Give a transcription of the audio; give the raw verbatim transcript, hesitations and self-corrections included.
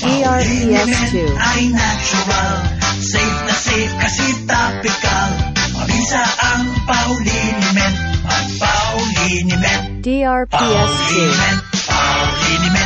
R P S two. Ay natural, safe na safe kasi topical. Mabisa ang Pau Liniment, ang Pau Liniment. D R P S two. Pau Liniment, Pau Liniment.